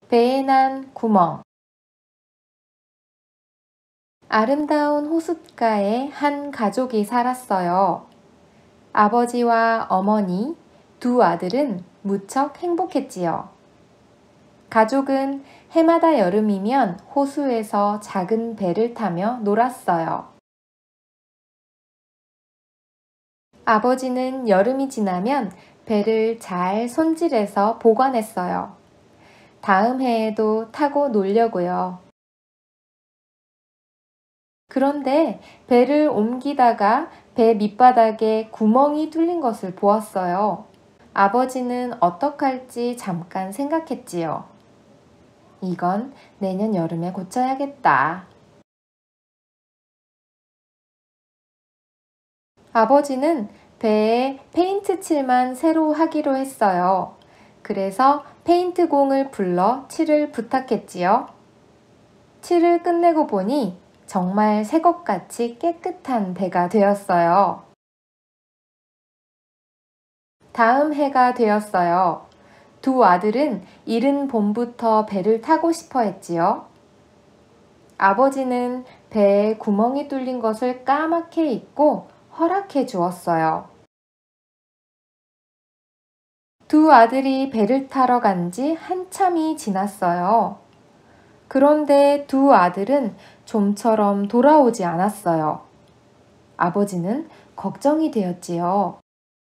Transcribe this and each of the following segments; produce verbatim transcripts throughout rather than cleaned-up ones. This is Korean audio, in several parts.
배에 난 구멍. 아름다운 호숫가에 한 가족이 살았어요. 아버지와 어머니, 두 아들은 무척 행복했지요. 가족은 해마다 여름이면 호수에서 작은 배를 타며 놀았어요. 아버지는 여름이 지나면 배를 잘 손질해서 보관했어요. 다음 해에도 타고 놀려고요. 그런데 배를 옮기다가 배 밑바닥에 구멍이 뚫린 것을 보았어요. 아버지는 어떡할지 잠깐 생각했지요. 이건 내년 여름에 고쳐야겠다. 아버지는 배에 페인트 칠만 새로 하기로 했어요. 그래서 페인트공을 불러 칠을 부탁했지요. 칠을 끝내고 보니 정말 새것같이 깨끗한 배가 되었어요. 다음 해가 되었어요. 두 아들은 이른 봄부터 배를 타고 싶어 했지요. 아버지는 배에 구멍이 뚫린 것을 까맣게 잊고 허락해 주었어요. 두 아들이 배를 타러 간 지 한참이 지났어요. 그런데 두 아들은 좀처럼 돌아오지 않았어요. 아버지는 걱정이 되었지요.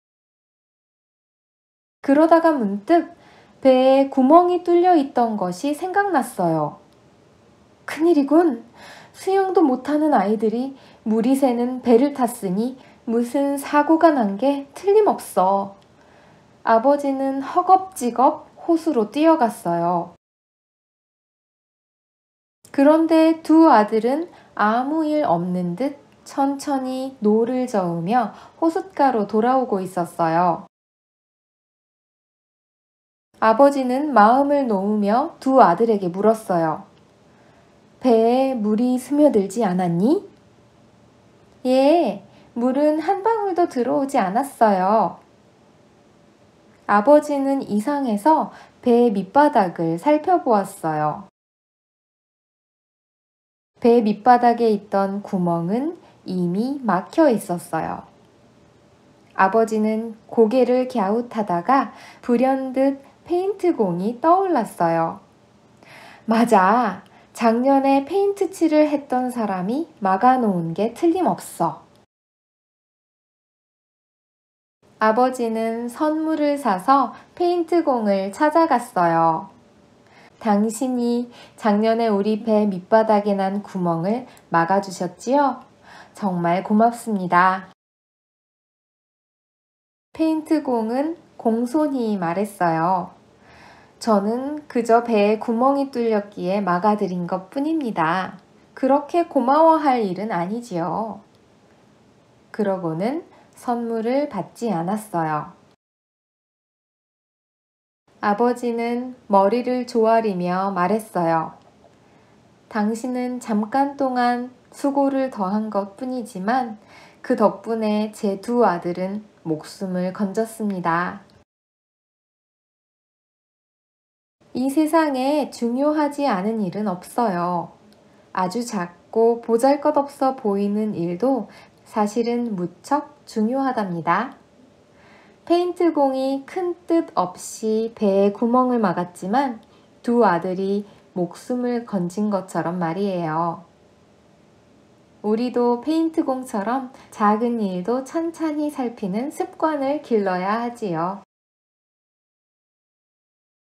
그러다가 문득 배에 구멍이 뚫려 있던 것이 생각났어요. 큰일이군. 수영도 못하는 아이들이 물이 새는 배를 탔으니 무슨 사고가 난 게 틀림없어. 아버지는 허겁지겁 호수로 뛰어갔어요. 그런데 두 아들은 아무 일 없는 듯 천천히 노를 저으며 호숫가로 돌아오고 있었어요. 아버지는 마음을 놓으며 두 아들에게 물었어요. 배에 물이 스며들지 않았니? 예, 물은 한 방울도 들어오지 않았어요. 아버지는 이상해서 배 밑바닥을 살펴보았어요. 배 밑바닥에 있던 구멍은 이미 막혀 있었어요. 아버지는 고개를 갸웃하다가 불현듯 페인트공이 떠올랐어요. 맞아. 작년에 페인트 칠을 했던 사람이 막아놓은 게 틀림없어. 아버지는 선물을 사서 페인트공을 찾아갔어요. 당신이 작년에 우리 배 밑바닥에 난 구멍을 막아주셨지요? 정말 고맙습니다. 페인트공은 공손히 말했어요. 저는 그저 배에 구멍이 뚫렸기에 막아드린 것 뿐입니다. 그렇게 고마워할 일은 아니지요. 그러고는 선물을 받지 않았어요. 아버지는 머리를 조아리며 말했어요. 당신은 잠깐 동안 수고를 더한 것 뿐이지만 그 덕분에 제 두 아들은 목숨을 건졌습니다. 이 세상에 중요하지 않은 일은 없어요. 아주 작고 보잘것없어 보이는 일도 사실은 무척 중요하답니다. 페인트공이 큰 뜻 없이 배에 구멍을 막았지만 두 아들이 목숨을 건진 것처럼 말이에요. 우리도 페인트공처럼 작은 일도 찬찬히 살피는 습관을 길러야 하지요.